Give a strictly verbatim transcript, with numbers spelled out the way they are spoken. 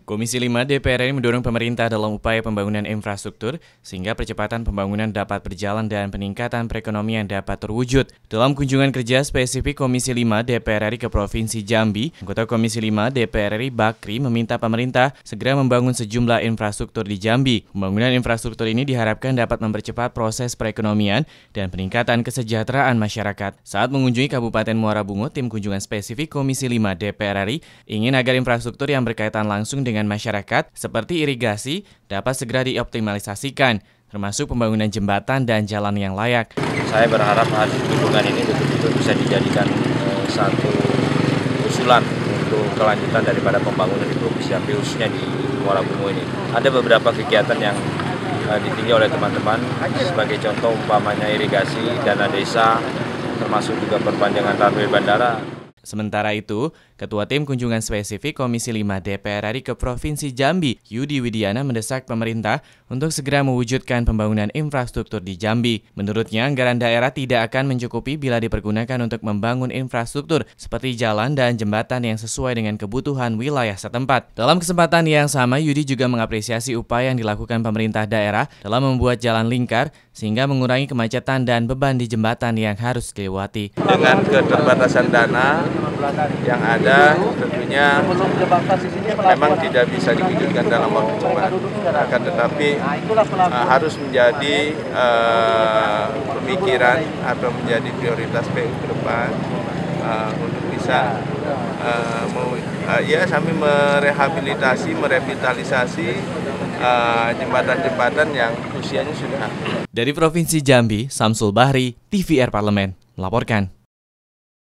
Komisi lima D P R R I mendorong pemerintah dalam upaya pembangunan infrastruktur sehingga percepatan pembangunan dapat berjalan dan peningkatan perekonomian dapat terwujud. Dalam kunjungan kerja spesifik Komisi lima D P R R I ke Provinsi Jambi, anggota Komisi lima D P R R I Bakri meminta pemerintah segera membangun sejumlah infrastruktur di Jambi. Pembangunan infrastruktur ini diharapkan dapat mempercepat proses perekonomian dan peningkatan kesejahteraan masyarakat. Saat mengunjungi Kabupaten Muara Bungo, tim kunjungan spesifik Komisi lima D P R R I ingin agar infrastruktur yang berkaitan langsung dengan dengan masyarakat seperti irigasi dapat segera dioptimalisasikan, termasuk pembangunan jembatan dan jalan yang layak. Saya berharap hasil kunjungan ini betul-betul bisa dijadikan eh, satu usulan untuk kelanjutan daripada pembangunan di Provinsi Jambi, khususnya di Muara Bungo ini. Ada beberapa kegiatan yang eh, ditinjau oleh teman-teman, sebagai contoh umpamanya irigasi, dana desa, termasuk juga perpanjangan runway bandara. Sementara itu, Ketua Tim Kunjungan Spesifik Komisi lima D P R R I ke Provinsi Jambi, Yudi Widiana mendesak pemerintah untuk segera mewujudkan pembangunan infrastruktur di Jambi. Menurutnya, anggaran daerah tidak akan mencukupi bila dipergunakan untuk membangun infrastruktur seperti jalan dan jembatan yang sesuai dengan kebutuhan wilayah setempat. Dalam kesempatan yang sama, Yudi juga mengapresiasi upaya yang dilakukan pemerintah daerah dalam membuat jalan lingkar sehingga mengurangi kemacetan dan beban di jembatan yang harus dilewati. Dengan keterbatasan dana yang ada, tentunya memang tidak bisa diwujudkan dalam waktu cepat. Akan tetapi uh, harus menjadi uh, pemikiran atau menjadi prioritas P U ke depan uh, untuk bisa uh, mau, uh, ya sambil merehabilitasi, merevitalisasi jembatan-jembatan uh, yang usianya sudah. Dari Provinsi Jambi, Samsul Bahri, T V R Parlemen, melaporkan.